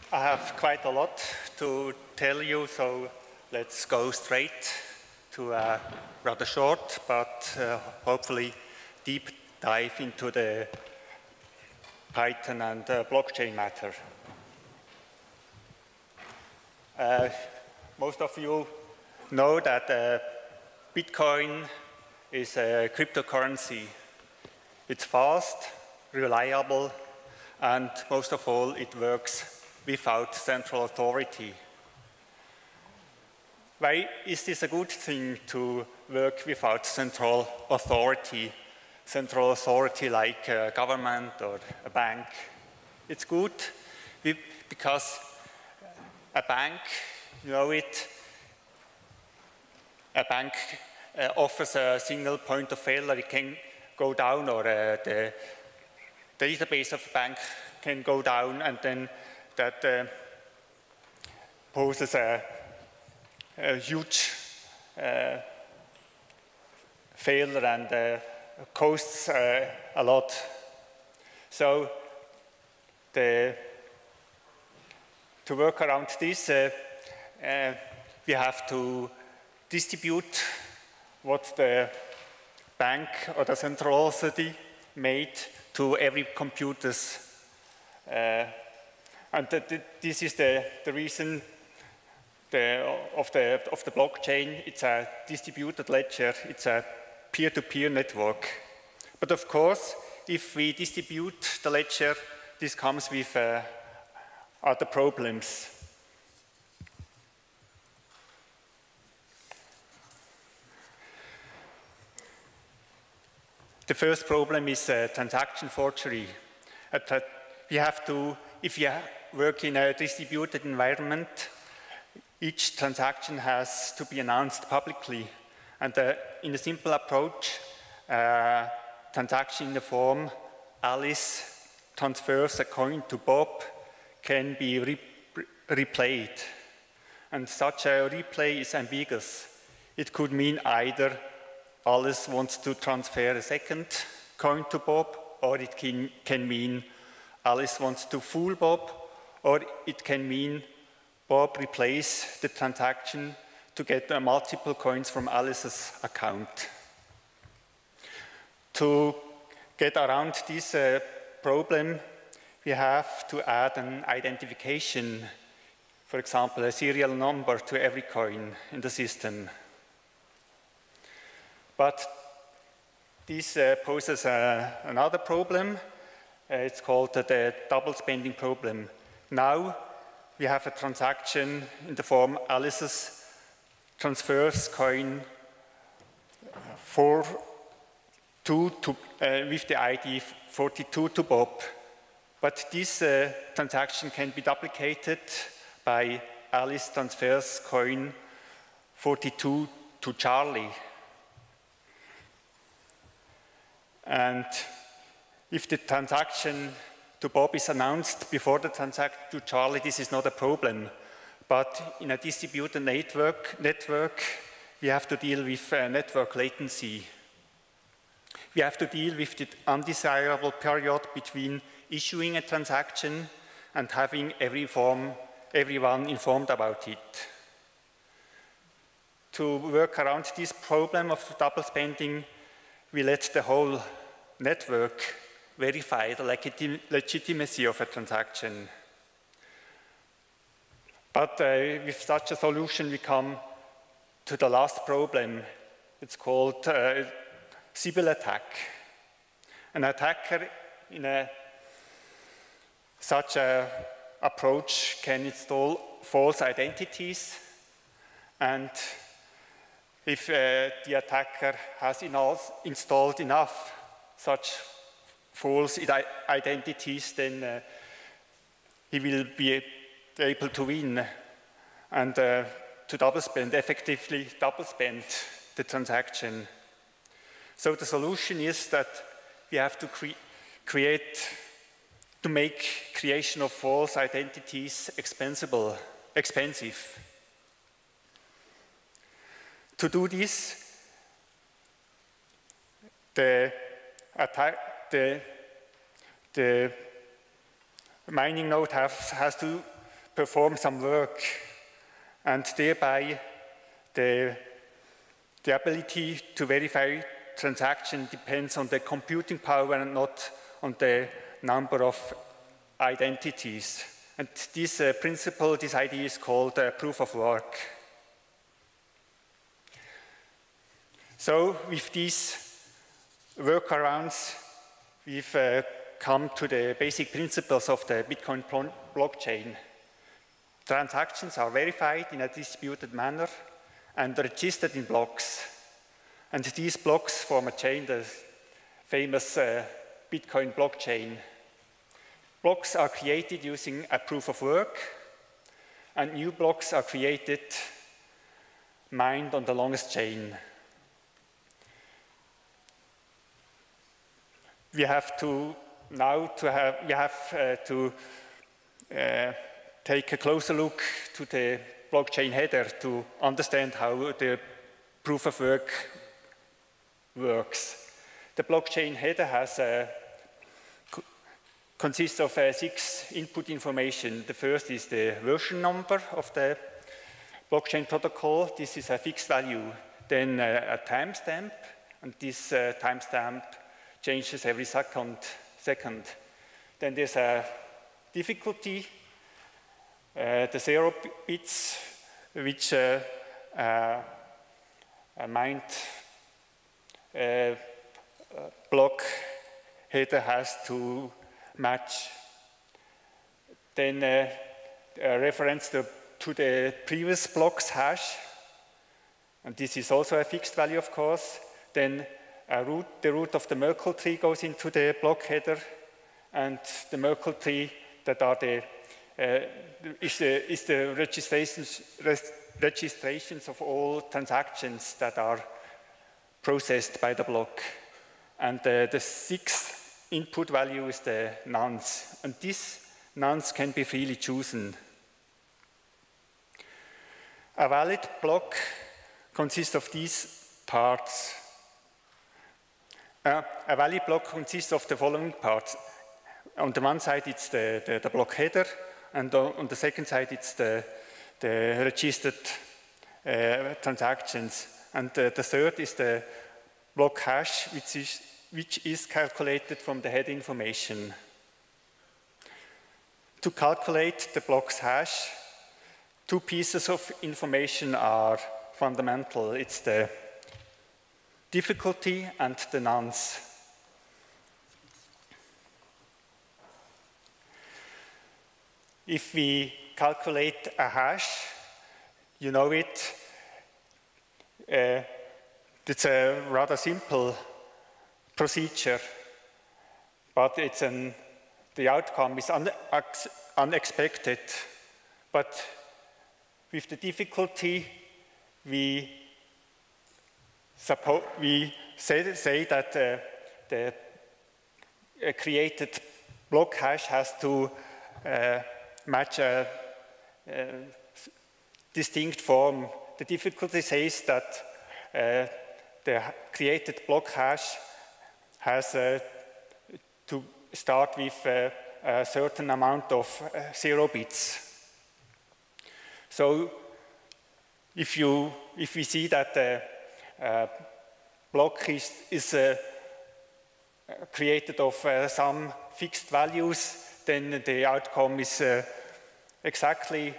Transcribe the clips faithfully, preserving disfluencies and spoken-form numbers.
I have quite a lot to tell you, so let's go straight to a rather short but uh, hopefully deep dive into the Python and uh, blockchain matter. Uh, most of you know that uh, Bitcoin is a cryptocurrency. It's fast, reliable, and most of all, it works without central authority. Why is this a good thing to work without central authority? Central authority like a government or a bank. It's good because a bank, you know it, a bank uh, offers a single point of failure. It can go down, or uh, the database of a bank can go down, and then that uh, poses a, a huge uh, failure and uh, costs uh, a lot. So the, to work around this, uh, uh, we have to distribute what the bank or the central authority made to every computers. Uh, and the, the, this is the, the reason the, of, the, of the blockchain. It's a distributed ledger. It's a peer-to-peer network. But of course, if we distribute the ledger, this comes with uh, other problems. The first problem is uh, transaction forgery. Uh, we have to, if you work in a distributed environment, each transaction has to be announced publicly. And uh, in a simple approach, uh, transaction in the form Alice transfers a coin to Bob can be re replayed. And such a replay is ambiguous. It could mean either Alice wants to transfer a second coin to Bob, or it can, can mean Alice wants to fool Bob, or it can mean Bob replays the transaction to get uh, multiple coins from Alice's account. To get around this uh, problem, we have to add an identification, for example, a serial number to every coin in the system. But this uh, poses uh, another problem. Uh, it's called uh, the double spending problem. Now we have a transaction in the form Alice's transfers coin four two to, uh, with the I D forty-two to Bob. But this uh, transaction can be duplicated by Alice transfers coin forty-two to Charlie. And if the transaction to Bob is announced before the transaction to Charlie, this is not a problem. But in a distributed network, network we have to deal with uh, network latency. We have to deal with the undesirable period between issuing a transaction and having every form, everyone informed about it. To work around this problem of double spending, we let the whole network verify the legit legitimacy of a transaction. But uh, with such a solution, we come to the last problem. It's called uh, Sybil attack. An attacker in a, such an approach can install false identities, and if uh, the attacker has installed enough such false identities, then uh, he will be able to win and uh, to double spend, effectively double spend the transaction. So the solution is that we have to cre create, to make creation of false identities expensible, expensive. To do this, the attack, the, the mining node have, has to perform some work, and thereby the, the ability to verify transaction depends on the computing power and not on the number of identities. And this uh, principle, this idea is called uh, proof of work. So with these workarounds, we've uh, come to the basic principles of the Bitcoin blockchain. Transactions are verified in a distributed manner and registered in blocks. And these blocks form a chain, the famous uh, Bitcoin blockchain. Blocks are created using a proof of work, and new blocks are created, mined on the longest chain. We have to now to have we have uh, to uh, take a closer look to the blockchain header to understand how the proof of work works. The blockchain header has a, consists of uh, six input information. The first is the version number of the blockchain protocol. This is a fixed value. Then uh, a timestamp, and this uh, timestamp changes every second. second. Then there's a difficulty, uh, the zero bits, which uh, uh, a mined uh, block header has to match. Then uh, a reference to, to the previous block's hash, and this is also a fixed value, of course. Then a root, the root of the Merkle tree goes into the block header, and the Merkle tree that are the uh, is the, is the registrations, registrations of all transactions that are processed by the block. And uh, the sixth input value is the nonce, and these nonce can be freely chosen. A valid block consists of these parts. Uh, a valid block consists of the following parts. On the one side, it's the, the, the block header, and on the second side, it's the, the registered uh, transactions. And uh, the third is the block hash, which is, which is calculated from the header information. To calculate the block's hash, two pieces of information are fundamental. It's the difficulty and the nonce. If we calculate a hash, you know it, uh, it's a rather simple procedure, but it's an, the outcome is un, unexpected. But with the difficulty, we suppose we say, say that uh, the uh, created block hash has to uh, match a, a distinct form. The difficulty says that uh, the created block hash has uh, to start with uh, a certain amount of uh, zero bits. So if, you, if we see that the uh, block is, is uh, created of uh, some fixed values, then the outcome is uh, exactly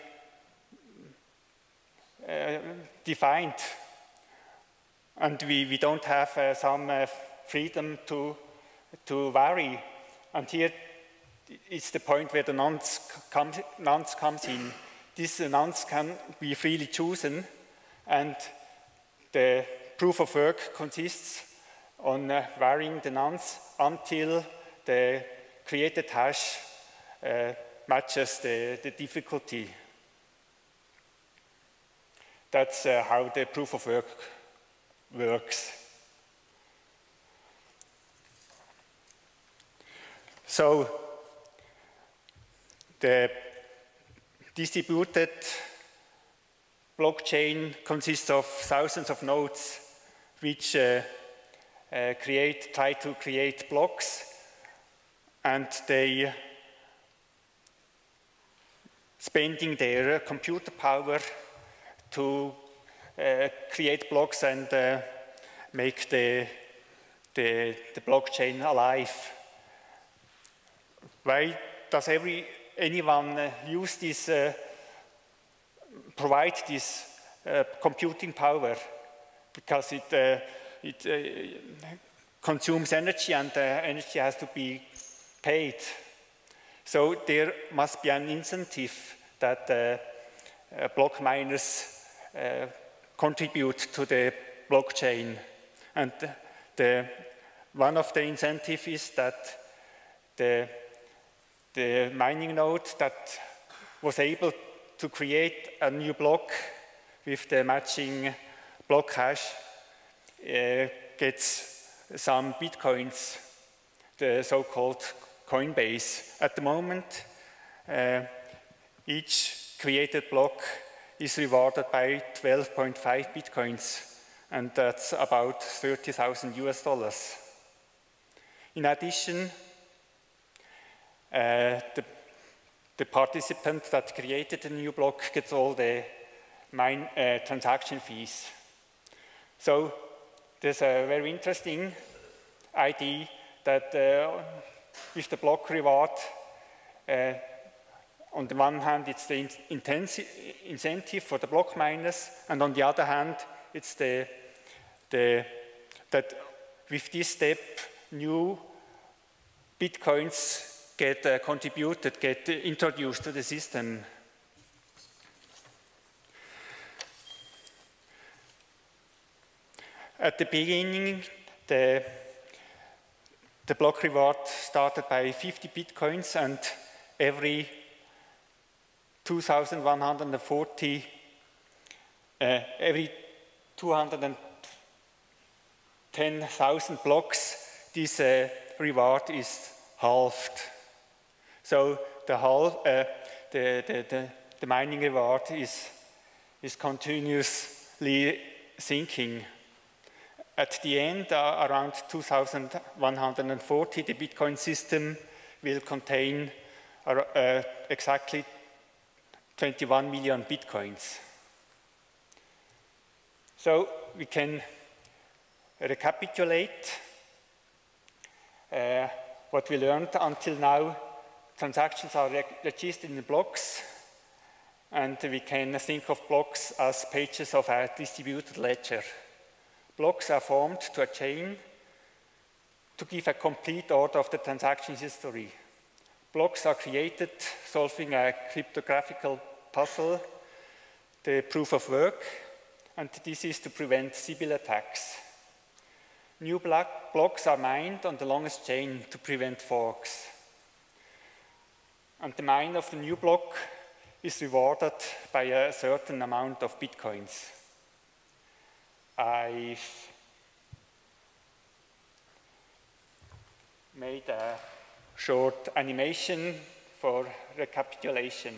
uh, defined. And we, we don't have uh, some uh, freedom to, to vary. And here is the point where the nonce comes, nonce comes in. This nonce can be freely chosen, and the proof of work consists on uh, varying the nonce until the created hash uh, matches the, the difficulty. That's uh, how the proof of work works. So the distributed blockchain consists of thousands of nodes which uh, uh, create, try to create blocks, and they spending their computer power to uh, create blocks and uh, make the, the, the blockchain alive. Why does every, anyone uh, use this, uh, provide this uh, computing power? Because it, uh, it uh, consumes energy, and uh, energy has to be paid. So there must be an incentive that uh, uh, block miners uh, contribute to the blockchain. And the, one of the incentives is that the, the mining node that was able to create a new block with the matching block hash uh, gets some bitcoins, the so-called Coinbase. At the moment, uh, each created block is rewarded by twelve point five bitcoins, and that's about thirty thousand U S dollars. In addition, uh, the, the participant that created a new block gets all the mine, uh, transaction fees. So there's a very interesting idea that uh, with the block reward, uh, on the one hand, it's the in incentive for the block miners, and on the other hand, it's the, the that with this step, new bitcoins get uh, contributed, get introduced to the system. At the beginning, the, the block reward started by fifty bitcoins, and every two thousand one hundred forty, uh, every two hundred ten thousand blocks, this uh, reward is halved. So the, half, uh, the, the, the, the mining reward is, is continuously sinking. At the end, uh, around two thousand one hundred forty, the Bitcoin system will contain uh, uh, exactly twenty-one million Bitcoins. So we can recapitulate uh, what we learned until now. Transactions are re registered in blocks, and we can think of blocks as pages of a distributed ledger. Blocks are formed to a chain to give a complete order of the transaction history. Blocks are created solving a cryptographical puzzle, the proof of work, and this is to prevent Sybil attacks. New blocks are mined on the longest chain to prevent forks. And the mine of the new block is rewarded by a certain amount of bitcoins. I've made a short animation for recapitulation.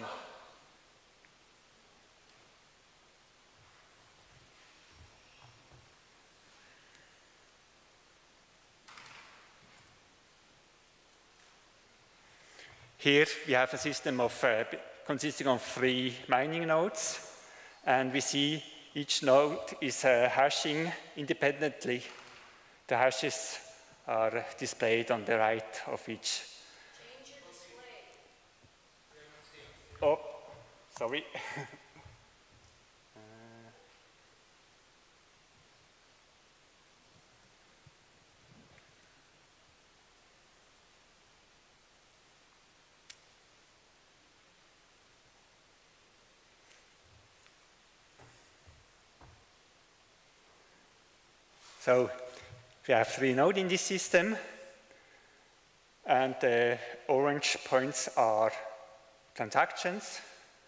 Here we have a system of, uh, consisting of three mining nodes, and we see each node is uh, hashing independently. The hashes are displayed on the right of each. Change your display. Oh, sorry. So we have three nodes in this system, and the orange points are transactions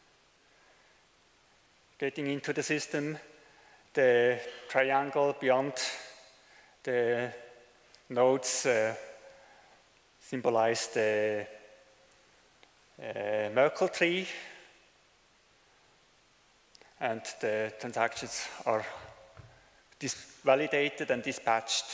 getting into the system. The triangle beyond the nodes uh, symbolize the uh, Merkle tree, and the transactions are validated and dispatched.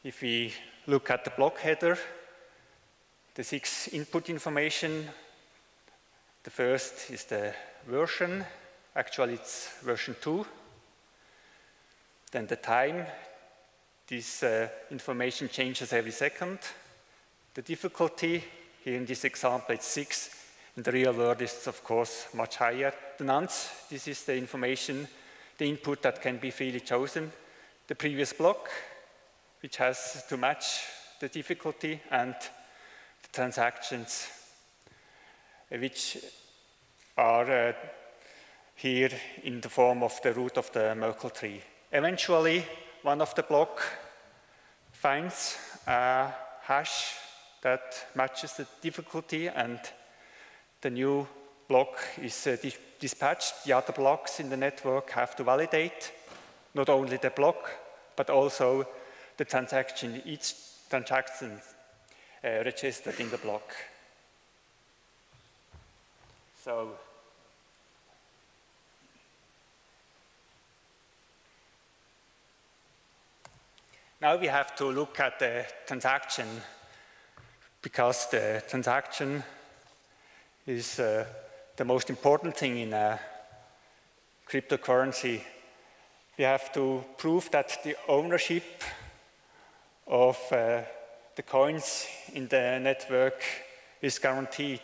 if we look at the block header, the six input information, the first is the version. Actually, it's version two. Then the time. This uh, information changes every second. The difficulty, here in this example, it's six. In the real world, it's of course much higher. The nonce, this is the information, the input that can be freely chosen. The previous block, which has to match the difficulty, and the transactions, which are uh, here in the form of the root of the Merkle tree. Eventually, one of the block finds a hash that matches the difficulty, and the new block is uh, dis dispatched. The other blocks in the network have to validate not only the block, but also the transaction, each transaction uh, registered in the block. So, now we have to look at the transaction, because the transaction is uh, the most important thing in a cryptocurrency. We have to prove that the ownership of uh, the coins in the network is guaranteed.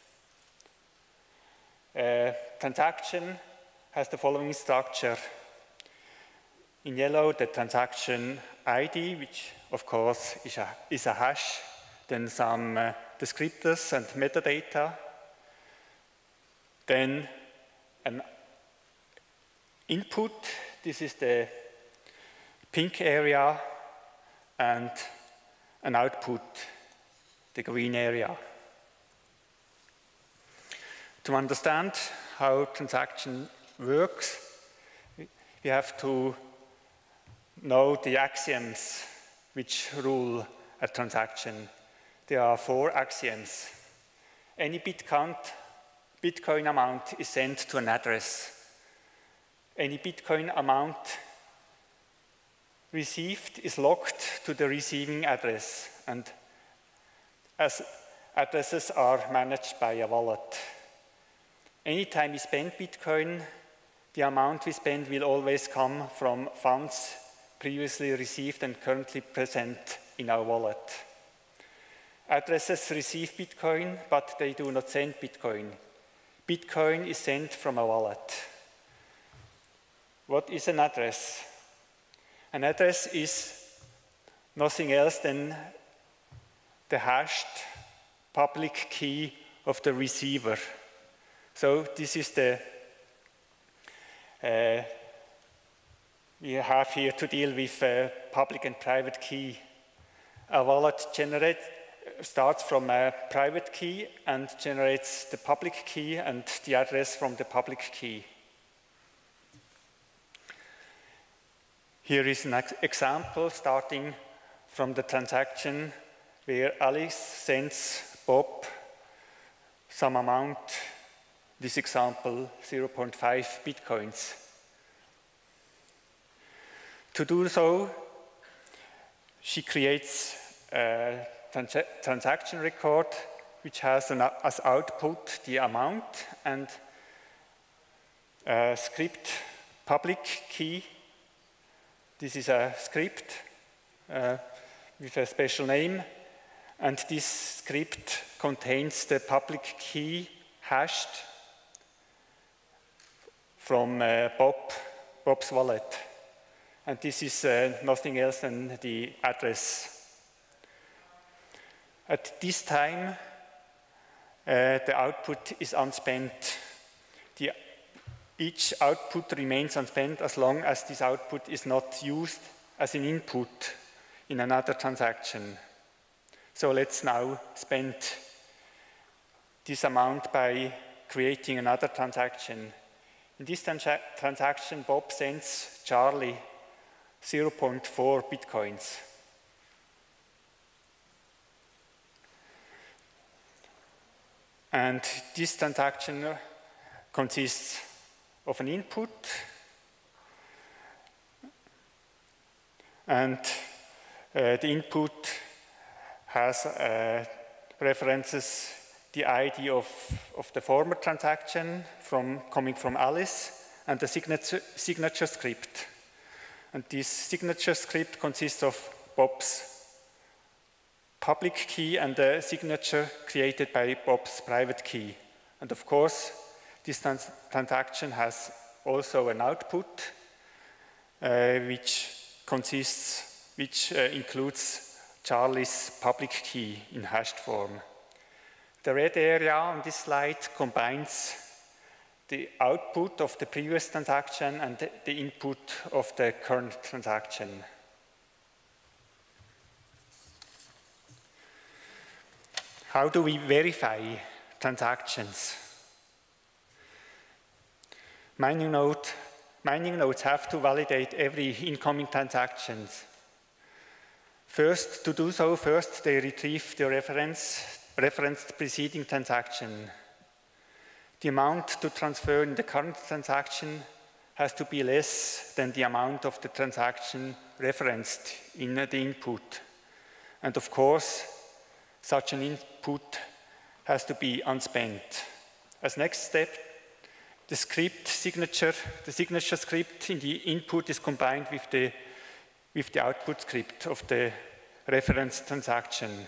A transaction has the following structure. In yellow, the transaction I D, which of course is a, is a hash, then some uh, descriptors and metadata, then an input, this is the pink area, and an output, the green area. To understand how transaction works, we have to know the axioms which rule a transaction. There are four axioms. Any bit count, Bitcoin amount is sent to an address. Any Bitcoin amount received is locked to the receiving address, and as addresses are managed by a wallet. Anytime we spend Bitcoin, the amount we spend will always come from funds previously received and currently present in our wallet. Addresses receive Bitcoin, but they do not send Bitcoin. Bitcoin is sent from a wallet. What is an address? An address is nothing else than the hashed public key of the receiver. So this is the, uh, we have here to deal with a public and private key. A wallet generate, starts from a private key and generates the public key and the address from the public key. Here is an example starting from the transaction where Alice sends Bob some amount, this example zero point five bitcoins. To do so, she creates a trans transaction record which has an, as output the amount and a script public key. This is a script uh, with a special name, and this script contains the public key hashed from uh, Bob, Bob's wallet. And this is uh, nothing else than the address. At this time, uh, the output is unspent. The Each output remains unspent as long as this output is not used as an input in another transaction. So let's now spend this amount by creating another transaction. In this transa transaction, Bob sends Charlie zero point four bitcoins. And this transaction consists of an input and Uh, the input has uh, references the I D of, of the former transaction from, coming from Alice and the signature, signature script. And this signature script consists of Bob's public key and the signature created by Bob's private key. And of course, this trans transaction has also an output, uh, which consists, which uh, includes Charlie's public key in hashed form. The red area on this slide combines the output of the previous transaction and the, the input of the current transaction. How do we verify transactions? Mining, node, mining nodes have to validate every incoming transaction. First, to do so, first they retrieve the reference, referenced preceding transaction. The amount to transfer in the current transaction has to be less than the amount of the transaction referenced in the input. And of course, such an input has to be unspent. As next step, the script signature, the signature script in the input is combined with the, with the output script of the reference transaction.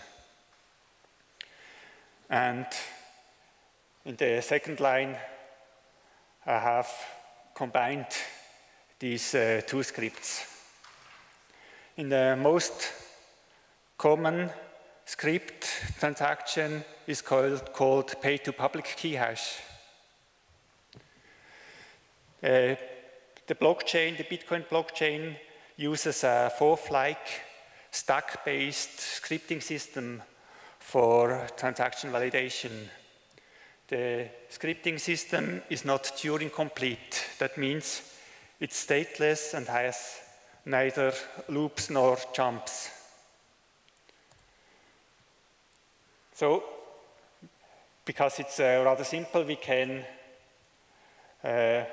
And in the second line, I have combined these uh, two scripts. In the most common script transaction is called, called pay to public key hash. Uh, the blockchain, the Bitcoin blockchain, uses a forth-like stack-based scripting system for transaction validation. The scripting system is not Turing complete. That means it's stateless and has neither loops nor jumps. So, because it's uh, rather simple, we can uh,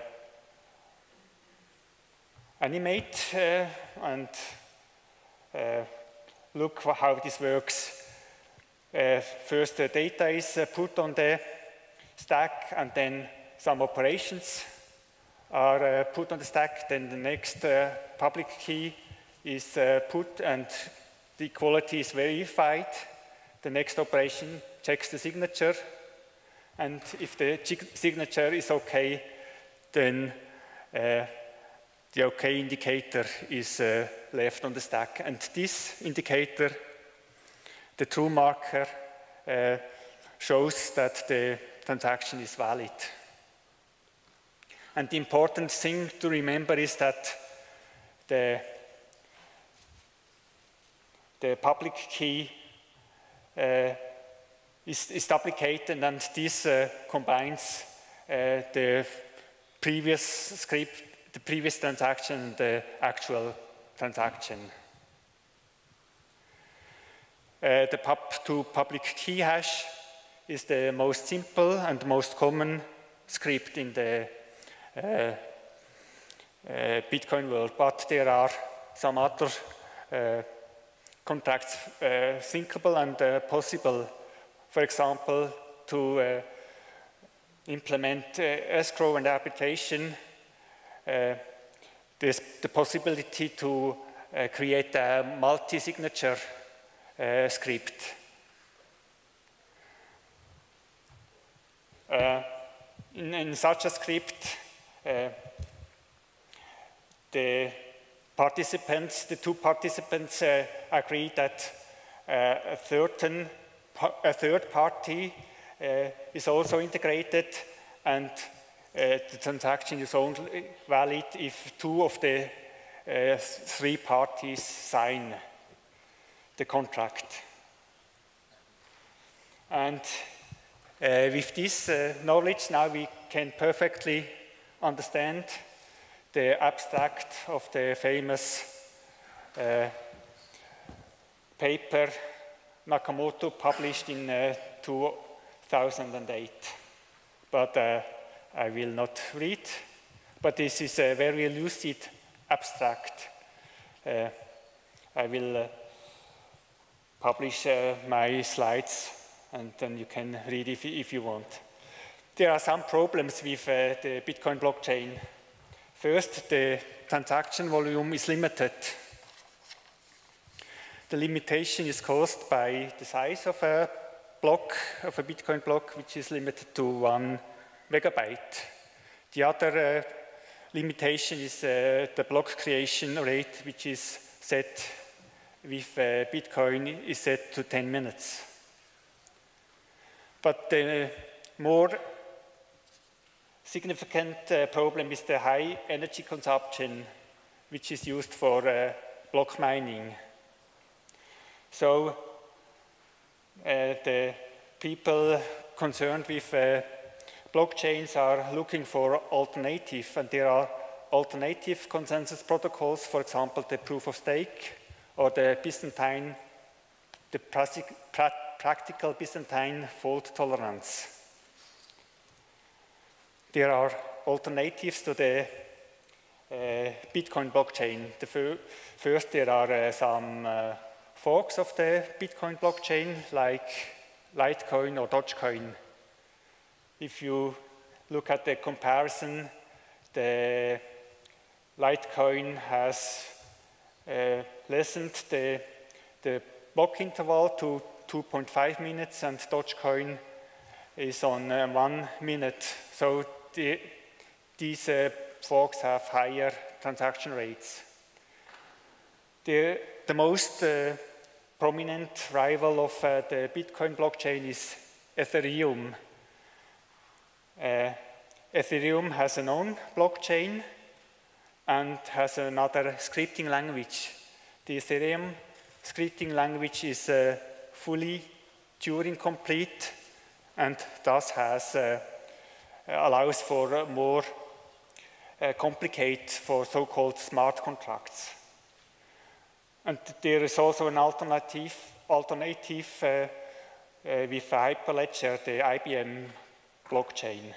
animate uh, and uh, look for how this works. Uh, first, the data is uh, put on the stack, and then some operations are uh, put on the stack. Then the next uh, public key is uh, put, and the equality is verified. The next operation checks the signature, and if the signature is okay, then uh, the OK indicator is uh, left on the stack. And this indicator, the true marker, uh, shows that the transaction is valid. And the important thing to remember is that the, the public key uh, is, is duplicated, and this uh, combines uh, the previous script, the previous transaction, and the actual transaction. Uh, the pub to public key hash is the most simple and most common script in the uh, uh, Bitcoin world, but there are some other uh, contracts uh, thinkable and uh, possible. For example, to uh, implement uh, escrow and arbitration, uh, there's the possibility to uh, create a multi-signature uh, script. Uh, in, in such a script, uh, the participants, the two participants uh, agree that uh, a, certain, a third party uh, is also integrated, and uh, the transaction is only valid if two of the uh, three parties sign the contract. And Uh, with this uh, knowledge, now we can perfectly understand the abstract of the famous uh, paper Nakamoto published in uh, two thousand eight. But uh, I will not read. But this is a very lucid abstract. Uh, I will uh, publish uh, my slides, and then you can read if, if you want. There are some problems with uh, the Bitcoin blockchain. First, the transaction volume is limited. The limitation is caused by the size of a block, of a Bitcoin block, which is limited to one megabyte. The other uh, limitation is uh, the block creation rate, which is set with uh, Bitcoin is set to ten minutes. But the more significant uh, problem is the high energy consumption, which is used for uh, block mining. So uh, the people concerned with uh, blockchains are looking for alternative, and there are alternative consensus protocols, for example, the proof of stake or the Byzantine, the practical Byzantine fault tolerance. There are alternatives to the uh, Bitcoin blockchain. The fir first, there are uh, some uh, forks of the Bitcoin blockchain, like Litecoin or Dogecoin. If you look at the comparison, the Litecoin has uh, lessened the, the block interval to two point five minutes, and Dogecoin is on uh, one minute. So the, these uh, forks have higher transaction rates. The, the most uh, prominent rival of uh, the Bitcoin blockchain is Ethereum. Uh, Ethereum has an own blockchain and has another scripting language. The Ethereum scripting language is uh, fully Turing complete, and thus has uh, allows for uh, more uh, complicated, for so-called smart contracts. And there is also an alternative, alternative uh, uh, with Hyperledger, the I B M blockchain.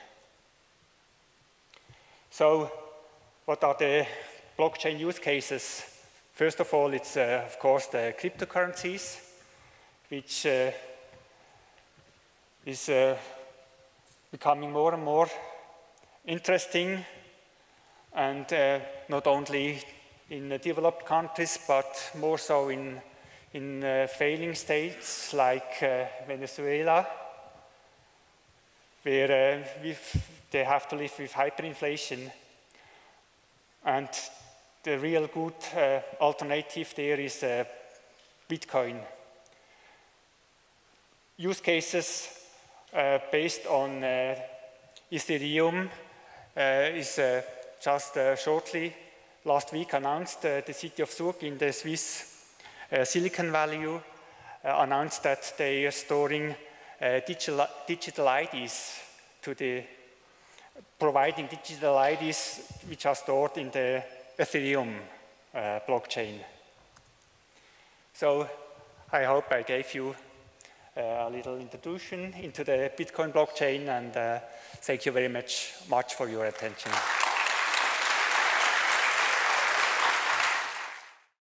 So, what are the blockchain use cases? First of all, it's uh, of course the cryptocurrencies, which uh, is uh, becoming more and more interesting, and uh, not only in uh, developed countries, but more so in, in uh, failing states like uh, Venezuela, where uh, they have to live with hyperinflation. And the real good uh, alternative there is uh, Bitcoin. Use cases uh, based on uh, Ethereum uh, is uh, just uh, shortly last week announced. Uh, the city of Zug in the Swiss uh, Silicon Valley uh, announced that they are storing uh, digital, digital I Ds to the, providing digital I Ds which are stored in the Ethereum uh, blockchain. So I hope I gave you uh, a little introduction into the Bitcoin blockchain, and uh, thank you very much, much for your attention.